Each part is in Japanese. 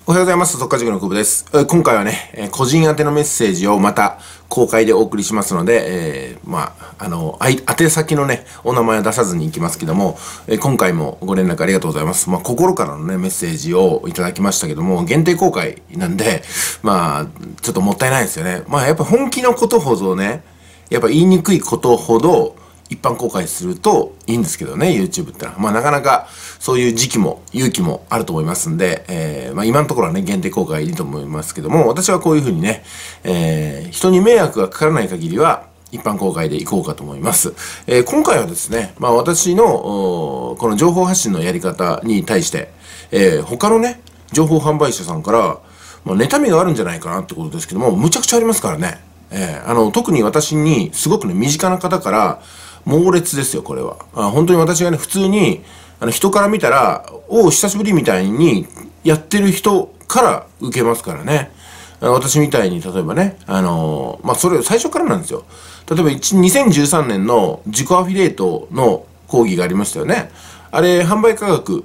おはようございます。特化塾の久保です。今回はね、個人宛てのメッセージをまた公開でお送りしますので、宛先のね、お名前は出さずにいきますけども、今回もご連絡ありがとうございます。心からのね、メッセージをいただきましたけども、限定公開なんで、ちょっともったいないですよね。やっぱ本気のことほどね、やっぱ言いにくいことほど、一般公開するといいんですけどね、YouTube ってのは。なかなかそういう時期も勇気もあると思いますんで、今のところはね、限定公開いいと思いますけども、私はこういうふうにね、人に迷惑がかからない限りは、一般公開でいこうかと思います。今回はですね、私の、この情報発信のやり方に対して、他のね、情報販売者さんから、妬みがあるんじゃないかなってことですけども、むちゃくちゃありますからね。特に私にすごくね、身近な方から、猛烈ですよ、これは。本当に私がね、普通に、人から見たら、久しぶりみたいにやってる人から受けますからね。私みたいに、例えばね、それ最初からなんですよ。例えば、2013年の自己アフィリエイトの講義がありましたよね。あれ、販売価格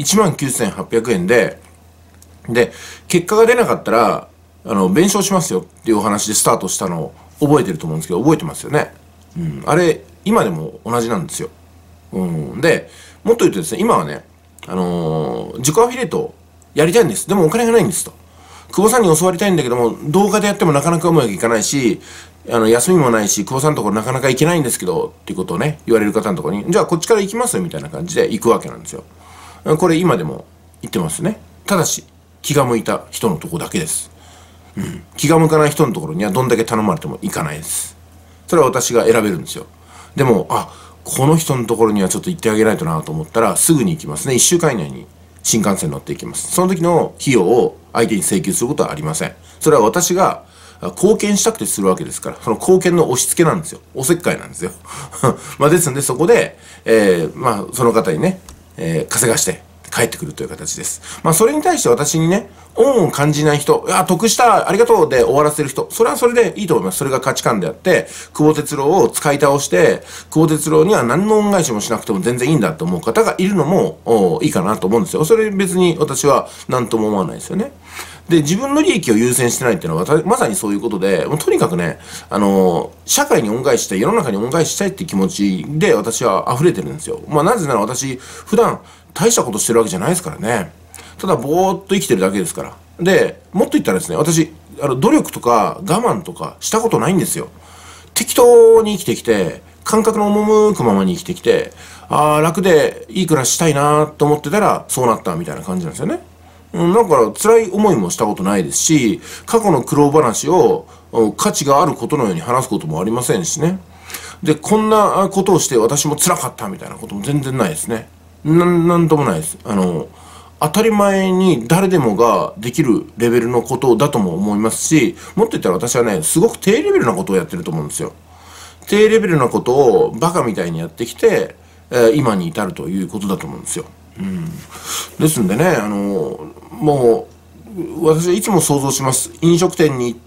19,800円で、結果が出なかったら、弁償しますよっていうお話でスタートしたのを覚えてると思うんですけど、覚えてますよね。あれ、今でも同じなんですよ。で、もっと言うとですね、今はね、自己アフィリエイトやりたいんです。でもお金がないんですと。久保さんに教わりたいんだけども、動画でやってもなかなかうまくいかないし、休みもないし、久保さんのところなかなか行けないんですけど、っていうことをね、言われる方のところに、じゃあこっちから行きますよ、みたいな感じで行くわけなんですよ。これ今でも言ってますね。ただし、気が向いた人のとこだけです。気が向かない人のところにはどんだけ頼まれても行かないです。それは私が選べるんですよ。でも、この人のところにはちょっと行ってあげないとなと思ったら、すぐに行きますね。1週間以内に新幹線乗っていきます。その時の費用を相手に請求することはありません。それは私が貢献したくてするわけですから、その貢献の押し付けなんですよ。おせっかいなんですよ。ですんで、そこで、その方にね、稼がして帰ってくるという形です。それに対して私にね、恩を感じない人、得した、ありがとうで終わらせる人、それはそれでいいと思います。それが価値観であって、久保哲郎を使い倒して、久保哲郎には何の恩返しもしなくても全然いいんだと思う方がいるのも、いいかなと思うんですよ。それ別に私は何とも思わないですよね。で、自分の利益を優先してないっていうのは、まさにそういうことで、もうとにかくね、社会に恩返ししたい、世の中に恩返ししたいっていう気持ちで私は溢れてるんですよ。なぜなら私、普段大したことしてるわけじゃないですからね。ただ、ぼーっと生きてるだけですから。で、もっと言ったらですね、私、努力とか我慢とかしたことないんですよ。適当に生きてきて、感覚の赴くままに生きてきて、楽でいい暮らししたいなと思ってたら、そうなったみたいな感じなんですよね。だから辛い思いもしたことないですし、過去の苦労話を価値があることのように話すこともありませんしね。で、こんなことをして私も辛かったみたいなことも全然ないですね。なんともないです。当たり前に誰でもができるレベルのことだとも思いますし、もっと言ったら私はね、すごく低レベルなことをやってると思うんですよ。低レベルなことをバカみたいにやってきて、今に至るということだと思うんですよ。ですんでね、もう、私はいつも想像します。飲食店に行って、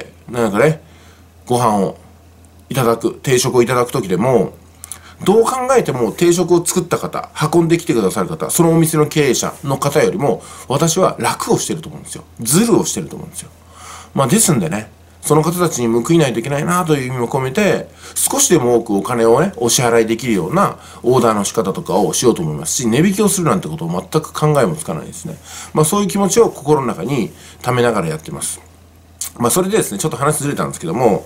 ご飯をいただく、定食をいただくときでも、どう考えても定食を作った方、運んできてくださる方、そのお店の経営者の方よりも、私は楽をしてると思うんですよ。ズルをしてると思うんですよ。ですんでね、その方たちに報いないといけないなという意味も込めて、少しでも多くお金をね、お支払いできるようなオーダーの仕方とかをしようと思いますし、値引きをするなんてことを全く考えもつかないですね。そういう気持ちを心の中に溜めながらやってます。それでですね、ちょっと話ずれたんですけども、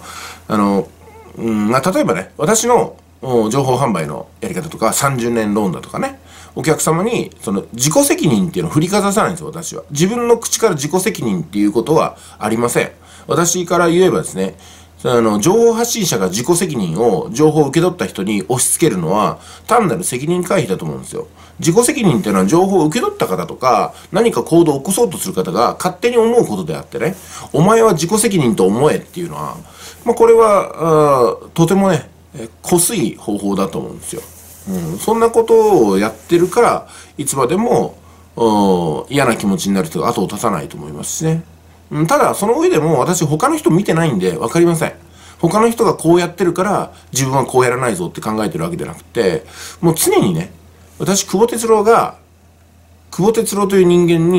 例えばね、私の情報販売のやり方とか、30年ローンだとかね、お客様に、自己責任っていうのを振りかざさないんですよ、私は。自分の口から自己責任っていうことはありません。私から言えばですね、情報発信者が自己責任を情報を受け取った人に押し付けるのは単なる責任回避だと思うんですよ。自己責任っていうのは情報を受け取った方とか何か行動を起こそうとする方が勝手に思うことであってね、お前は自己責任と思えっていうのは、これはとてもね、こすい方法だと思うんですよ。そんなことをやってるからいつまでも嫌な気持ちになる人が後を絶たないと思いますしね。ただ、その上でも私他の人見てないんで分かりません。他の人がこうやってるから自分はこうやらないぞって考えてるわけじゃなくて、もう常にね、私、久保哲郎という人間に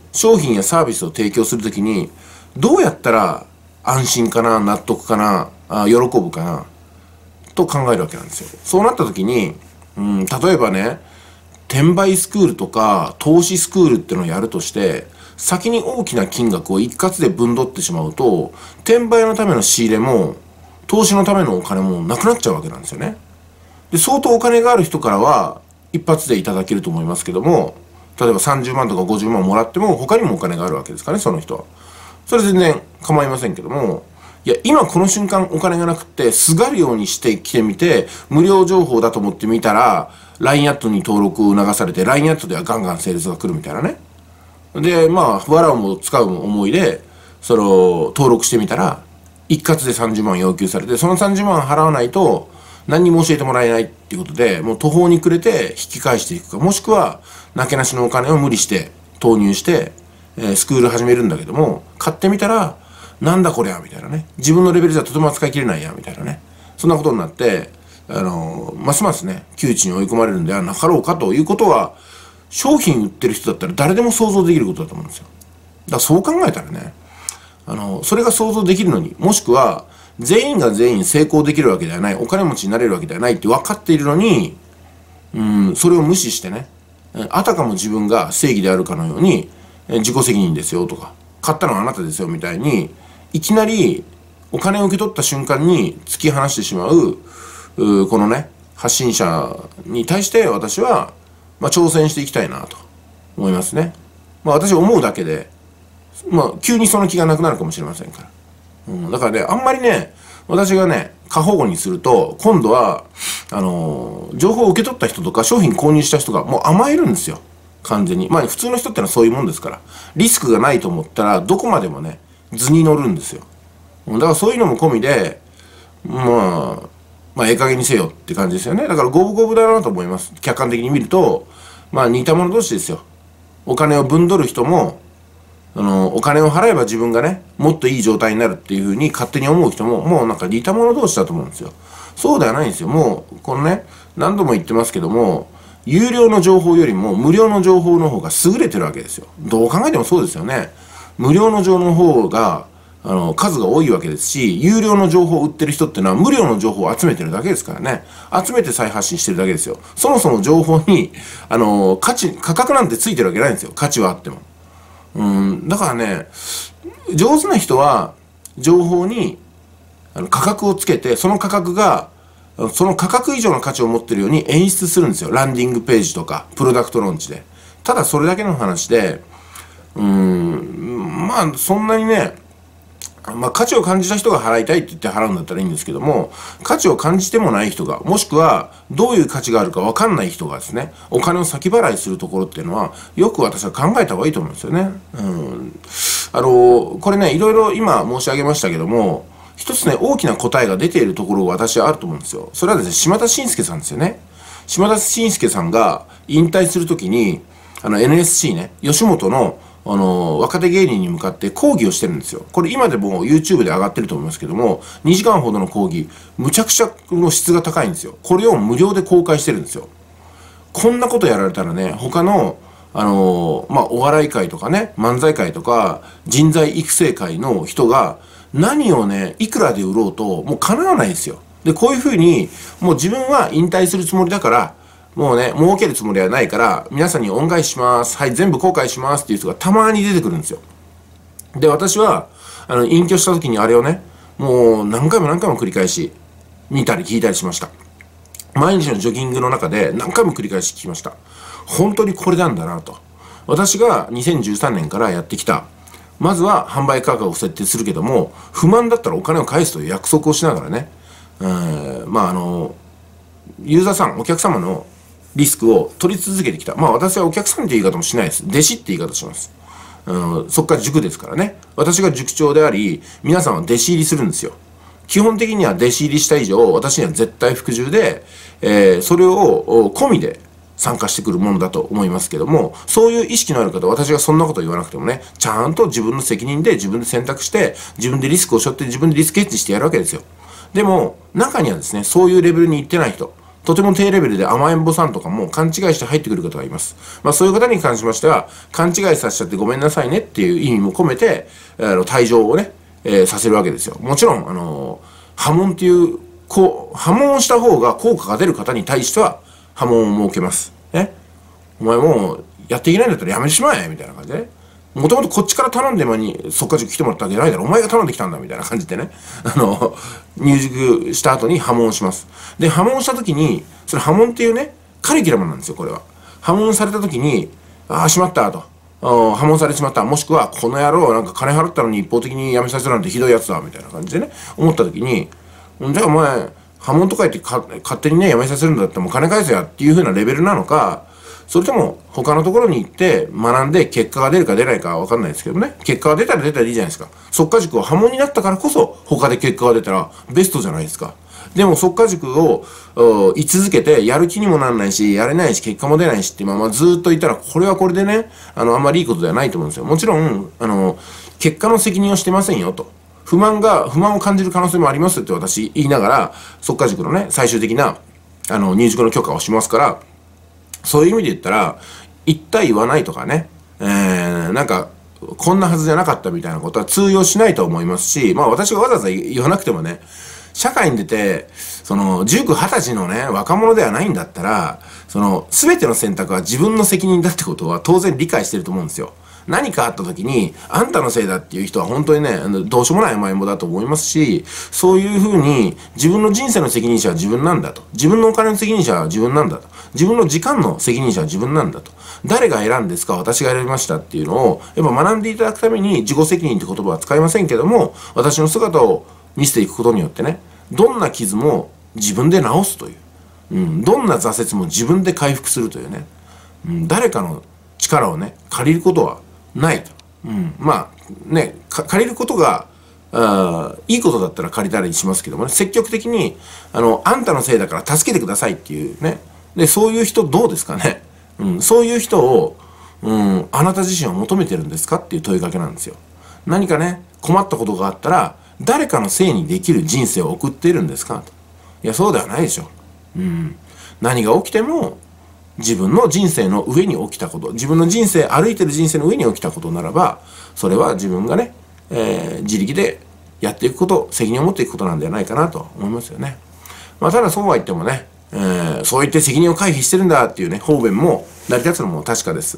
商品やサービスを提供するときに、どうやったら安心かな、納得かな、喜ぶかな、と考えるわけなんですよ。そうなったときに、例えばね、転売スクールとか投資スクールっていうのをやるとして、先に大きな金額を一括で分取ってしまうと、転売のための仕入れも、投資のためのお金もなくなっちゃうわけなんですよね。で、相当お金がある人からは、一発でいただけると思いますけども、例えば30万とか50万もらっても、他にもお金があるわけですからね、その人は。それ全然構いませんけども、いや、今この瞬間お金がなくって、すがるようにしてきてみて、無料情報だと思ってみたら、LINE アットに登録を促されて、LINE アットではガンガンセールスが来るみたいなね。で、まあ、笑うも使うも思いで、登録してみたら、一括で30万要求されて、その30万払わないと、何にも教えてもらえないっていうことで、もう途方に暮れて引き返していくか、もしくは、なけなしのお金を無理して投入して、スクール始めるんだけども、買ってみたら、なんだこりゃ、みたいなね。自分のレベルじゃとても扱いきれないや、みたいなね。そんなことになって、ますますね、窮地に追い込まれるんではなかろうかということは、商品売ってる人だったら誰でも想像できることだと思うんですよ。だからそう考えたらね、それが想像できるのに、もしくは、全員が全員成功できるわけではない、お金持ちになれるわけではないって分かっているのに、それを無視してね、あたかも自分が正義であるかのように、自己責任ですよとか、買ったのはあなたですよみたいに、いきなりお金を受け取った瞬間に突き放してしまう、このね、発信者に対して私は、挑戦していきたいなと思いますね。私思うだけで、急にその気がなくなるかもしれませんから。だからね、あんまりね、私がね、過保護にすると、今度は、情報を受け取った人とか商品購入した人がもう甘えるんですよ。完全に。普通の人ってのはそういうもんですから。リスクがないと思ったら、どこまでもね、図に乗るんですよ。だからそういうのも込みで、ええ加減にせよって感じですよね。だから五分五分だなと思います。客観的に見ると、似た者同士ですよ。お金を分取る人も、お金を払えば自分がね、もっといい状態になるっていうふうに勝手に思う人も、もうなんか似た者同士だと思うんですよ。そうではないんですよ。もう、このね、何度も言ってますけども、有料の情報よりも無料の情報の方が優れてるわけですよ。どう考えてもそうですよね。無料の情報の方が、数が多いわけですし、有料の情報を売ってる人っていうのは無料の情報を集めてるだけですからね。集めて再発信してるだけですよ。そもそも情報に、価格なんてついてるわけないんですよ。価値はあっても。だからね、上手な人は、情報に、価格をつけて、その価格が、その価格以上の価値を持ってるように演出するんですよ。ランディングページとか、プロダクトローンチで。ただそれだけの話で、そんなにね、価値を感じた人が払いたいって言って払うんだったらいいんですけども、価値を感じてもない人が、もしくはどういう価値があるか分かんない人がですね、お金を先払いするところっていうのは、よく私は考えた方がいいと思うんですよね。これね、いろいろ今申し上げましたけども、一つね、大きな答えが出ているところが私はあると思うんですよ。それはですね、島田紳介さんですよね。島田紳介さんが引退するときに、NSC ね、吉本の若手芸人に向かって講義をしてるんですよ。これ今でも YouTube で上がってると思いますけども、2時間ほどの講義、むちゃくちゃの質が高いんですよ。これを無料で公開してるんですよ。こんなことやられたらね、他の、お笑い界とかね、漫才界とか、人材育成界の人が、何をね、いくらで売ろうと、もう叶わないですよ。で、こういうふうに、もう自分は引退するつもりだから、もうね、儲けるつもりはないから、皆さんに恩返しします。はい、全部後悔しますっていう人がたまに出てくるんですよ。で、私は、隠居した時にあれをね、もう何回も何回も繰り返し、見たり聞いたりしました。毎日のジョギングの中で何回も繰り返し聞きました。本当にこれなんだなと。私が2013年からやってきた、まずは販売価格を設定するけども、不満だったらお金を返すという約束をしながらね、ユーザーさん、お客様のリスクを取り続けてきた。私はお客さんって言い方もしないです。弟子って言い方します。そっから塾ですからね。私が塾長であり、皆さんは弟子入りするんですよ。基本的には弟子入りした以上、私には絶対服従で、それを込みで参加してくるものだと思いますけども、そういう意識のある方は私がそんなこと言わなくてもね、ちゃんと自分の責任で自分で選択して、自分でリスクを背負って自分でリスクヘッジしてやるわけですよ。でも、中にはですね、そういうレベルに行ってない人、 とても低レベルで甘えん坊さんとかも勘違いして入ってくる方がいます。そういう方に関しましては、勘違いさせちゃってごめんなさいねっていう意味も込めて、退場をね、させるわけですよ。もちろん、破門っていう、破門をした方が効果が出る方に対しては、破門を設けます。お前もう、やっていけないんだったらやめてしまえみたいな感じでね。もともとこっちから頼んで前に速稼塾来てもらったわけじゃないだろ。お前が頼んできたんだみたいな感じでね。入塾した後に破門します。で、破門した時に、それ破門っていうね、カリキュラムなんですよ、これは。破門された時に、ああ、しまったと。破門されてしまった。もしくは、この野郎、なんか金払ったのに一方的に辞めさせるなんてひどいやつだ、みたいな感じでね、思った時に、じゃあお前、破門とか言って勝手にね、辞めさせるんだったらもう金返せやっていう風なレベルなのか、それとも他のところに行って学んで結果が出るか出ないかは分かんないですけどね。結果が出たら出たらいいじゃないですか。速稼塾は破門になったからこそ他で結果が出たらベストじゃないですか。でも速稼塾を居続けてやる気にもならないし、やれないし、結果も出ないしってままずっといたら、これはこれでね、あんまりいいことではないと思うんですよ。もちろん、結果の責任をしてませんよと。不満を感じる可能性もありますって私言いながら、速稼塾のね、最終的な、入塾の許可をしますから、そういう意味で言ったら、言った言わないとかね、なんか、こんなはずじゃなかったみたいなことは通用しないと思いますし、私がわざわざ言わなくてもね、社会に出て、19、20歳のね、若者ではないんだったら、全ての選択は自分の責任だってことは当然理解してると思うんですよ。何かあった時に、あんたのせいだっていう人は本当にね、どうしようもない甘えん坊だと思いますし、そういうふうに自分の人生の責任者は自分なんだと。自分のお金の責任者は自分なんだと。自分の時間の責任者は自分なんだと。誰が選んですか、私が選びましたっていうのを、やっぱ学んでいただくために自己責任って言葉は使いませんけども、私の姿を見せていくことによってね、どんな傷も自分で治すという。どんな挫折も自分で回復するというね。誰かの力をね、借りることはないと。借りることが、いいことだったら借りたりしますけどもね、積極的に、あんたのせいだから助けてくださいっていうね。で、そういう人どうですかね。そういう人を、あなた自身は求めてるんですかっていう問いかけなんですよ。何かね、困ったことがあったら、誰かのせいにできる人生を送っているんですかと。いや、そうではないでしょ。何が起きても、自分の人生の上に起きたこと、自分の人生、歩いてる人生の上に起きたことならば、それは自分がね、自力でやっていくこと、責任を持っていくことなんではないかなと思いますよね。ただそうは言ってもね、そう言って責任を回避してるんだっていうね、方便も成り立つのも確かです。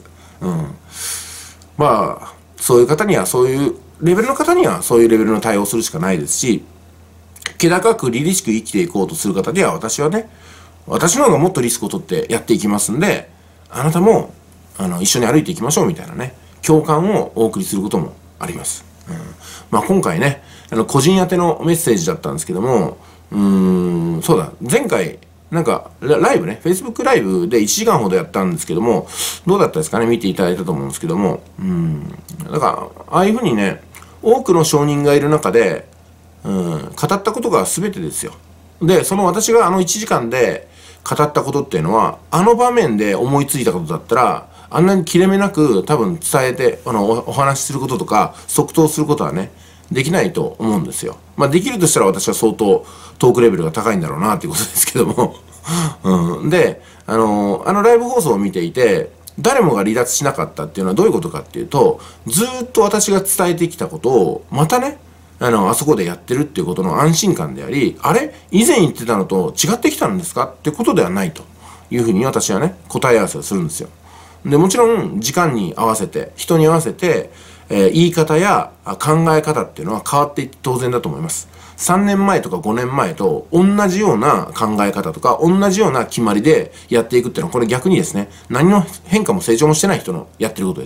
そういう方には、そういうレベルの方には、そういうレベルの対応をするしかないですし、気高く凛々しく生きていこうとする方には、私はね、私の方がもっとリスクを取ってやっていきますんで、あなたも一緒に歩いていきましょうみたいなね、共感をお送りすることもあります。今回ね、個人宛てのメッセージだったんですけども、そうだ、前回、なんか、ライブね、Facebook ライブで1時間ほどやったんですけども、どうだったですかね、見ていただいたと思うんですけども、なんか、ああいうふうにね、多くの証人がいる中で、語ったことが全てですよ。で、その私が1時間で語ったことっていうのは、あの場面で思いついたことだったら、あんなに切れ目なく多分伝えて、お話しすることとか、即答することはね、できないと思うんですよ。できるとしたら私は相当トークレベルが高いんだろうなっていうことですけども。で、ライブ放送を見ていて、誰もが離脱しなかったっていうのはどういうことかっていうと、ずーっと私が伝えてきたことを、またね、あそこでやってるっていうことの安心感であり、あれ以前言ってたのと違ってきたんですかってことではないというふうに私はね、答え合わせをするんですよ。で、もちろん時間に合わせて、人に合わせて、言い方や考え方っていうのは変わっていって当然だと思います。3年前とか5年前と同じような考え方とか同じような決まりでやっていくっていうのはこれ逆にですね、何の変化も成長もしてない人のやってることです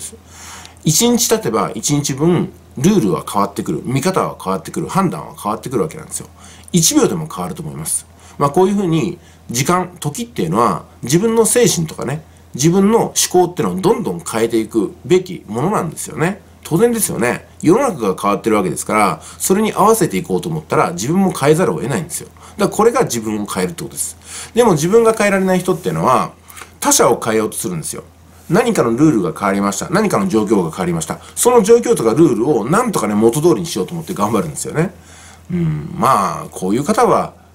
。1日経てば1日分ルールは変わってくる、見方は変わってくる、判断は変わってくるわけなんですよ。1秒でも変わると思います。こういうふうに時間、時っていうのは自分の精神とかね、自分の思考っていうのをどんどん変えていくべきものなんですよね。当然ですよね。世の中が変わってるわけですから、それに合わせていこうと思ったら自分も変えざるを得ないんですよ。だからこれが自分を変えるってことです。でも自分が変えられない人っていうのは他者を変えようとするんですよ。何かのルールが変わりました。何かの状況が変わりました。その状況とかルールをなんとかね、元通りにしようと思って頑張るんですよね。こういう方は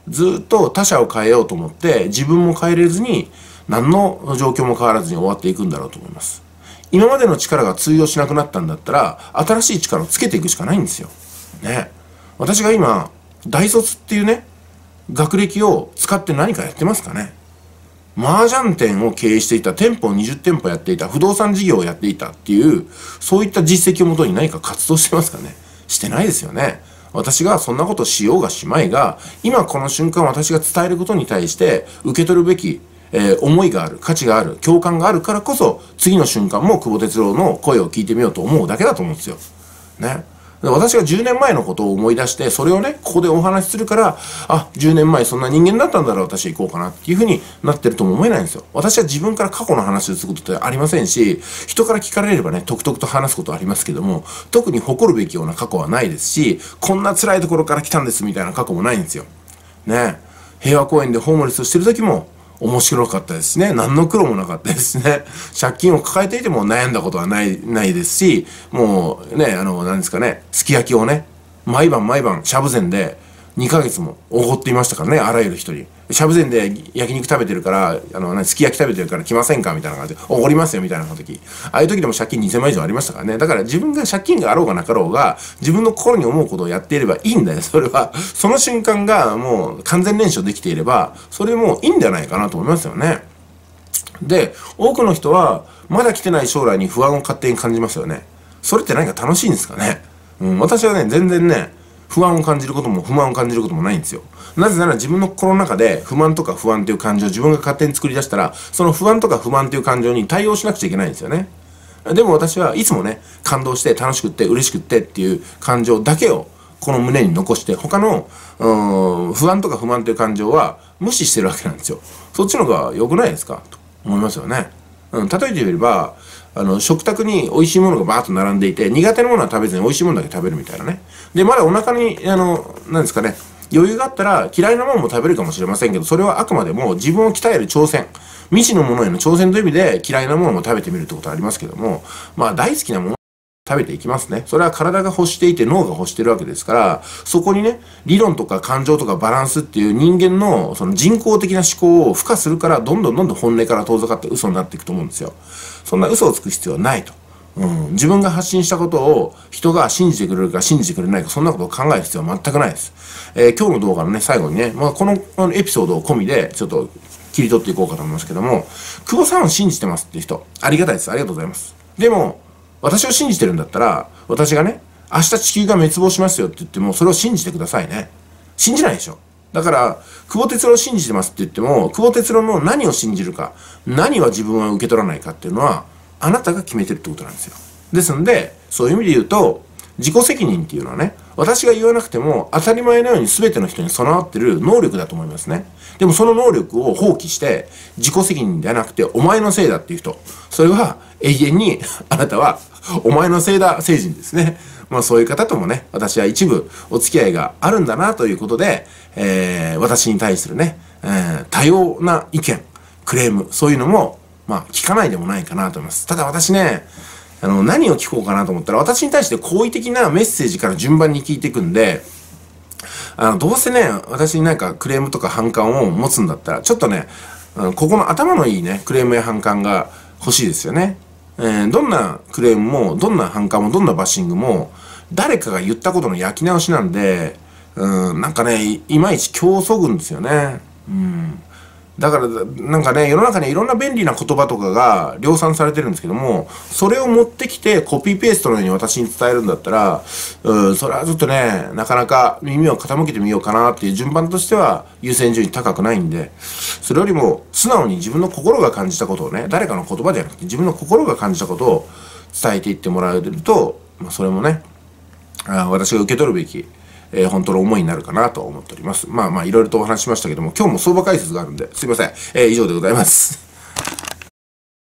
ずっと他者を変えようと思って自分も変えれずに何の状況も変わらずに終わっていくんだろうと思います。今までの力が通用しなくなったんだったら新しい力をつけていくしかないんですよ。ね。私が今大卒っていうね学歴を使って何かやってますかね。麻雀店を経営していた、店舗を20店舗やっていた、不動産事業をやっていたっていうそういった実績をもとに何か活動してますかね。してないですよね。私がそんなことしようがしまいが、今この瞬間私が伝えることに対して受け取るべき、思いがある、価値がある、共感があるからこそ、次の瞬間も久保哲郎の声を聞いてみようと思うだけだと思うんですよ。ね。私が10年前のことを思い出して、それをね、ここでお話しするから、あ、10年前そんな人間だったんだら私は行こうかなっていうふうになってるとも思えないんですよ。私は自分から過去の話をすることってありませんし、人から聞かれればね、とくとくと話すことはありますけども、特に誇るべきような過去はないですし、こんな辛いところから来たんですみたいな過去もないんですよ。ね。平和公園でホームレスをしてる時も、面白かったですね。何の苦労もなかったですね。借金を抱えていても悩んだことはないですし、もうね、何ですかね、すき焼きをね、毎晩しゃぶ膳で2ヶ月もおごっていましたからね、あらゆる人に。しゃぶ膳で焼肉食べてるから、すき焼き食べてるから来ませんかみたいな感じで、おごりますよみたいな時。ああいう時でも借金2000万以上ありましたからね。だから自分が借金があろうがなかろうが、自分の心に思うことをやっていればいいんだよ。それは、その瞬間がもう完全燃焼できていれば、それもいいんじゃないかなと思いますよね。で、多くの人は、まだ来てない将来に不安を勝手に感じますよね。それって何か楽しいんですかね。私はね、全然ね、不安を感じることも不満を感じることもないんですよ。なぜなら自分の心の中で不満とか不安という感情を自分が勝手に作り出したら、その不安とか不満という感情に対応しなくちゃいけないんですよね。でも私はいつもね、感動して楽しくって嬉しくってっていう感情だけをこの胸に残して、他の不安とか不満という感情は無視してるわけなんですよ。そっちの方が良くないですかと思いますよね。例えて言えば、食卓に美味しいものがバーッと並んでいて、苦手なものは食べずに美味しいものだけ食べるみたいなね。で、まだお腹に、なんですかね、余裕があったら嫌いなものも食べるかもしれませんけど、それはあくまでも自分を鍛える挑戦。未知のものへの挑戦という意味で嫌いなものも食べてみるってことはありますけども、まあ大好きなもの食べていきますね。それは体が欲していて脳が欲してるわけですから、そこにね、理論とか感情とかバランスっていう人間のその人工的な思考を付加するから、どんどん本音から遠ざかって嘘になっていくと思うんですよ。そんな嘘をつく必要はないと。自分が発信したことを人が信じてくれるか信じてくれないか、そんなことを考える必要は全くないです。今日の動画のね、最後にね、このエピソードを込みでちょっと切り取っていこうかと思いますけども、久保さんを信じてますっていう人、ありがたいです。ありがとうございます。でも、私を信じてるんだったら、私がね、明日地球が滅亡しますよって言っても、それを信じてくださいね。信じないでしょ。だから、久保哲郎を信じてますって言っても、久保哲郎の何を信じるか、何は自分は受け取らないかっていうのは、あなたが決めてるってことなんですよ。ですので、そういう意味で言うと、自己責任っていうのはね、私が言わなくても当たり前のように全ての人に備わってる能力だと思いますね。でもその能力を放棄して自己責任ではなくてお前のせいだっていう人、それは永遠にあなたはお前のせいだ星人ですね。そういう方ともね、私は一部お付き合いがあるんだなということで、私に対するね、多様な意見、クレーム、そういうのも聞かないでもないかなと思います。ただ私ね、何を聞こうかなと思ったら、私に対して好意的なメッセージから順番に聞いていくんで、どうせね、私になんかクレームとか反感を持つんだったら、ちょっとね、ここの頭のいいね、クレームや反感が欲しいですよね。どんなクレームも、どんな反感も、どんなバッシングも、誰かが言ったことの焼き直しなんで、なんかね、いまいち競争軍ですよね。だからなんかね、世の中にいろんな便利な言葉とかが量産されてるんですけども、それを持ってきてコピーペーストのように私に伝えるんだったら、それはちょっとね、なかなか耳を傾けてみようかなっていう順番としては優先順位高くないんで、それよりも素直に自分の心が感じたことをね、誰かの言葉じゃなくて自分の心が感じたことを伝えていってもらえると、それもね、私が受け取るべき本当の思いになるかなと思っております。いろいろとお話ししましたけども、今日も相場解説があるんで、すいません。以上でございます。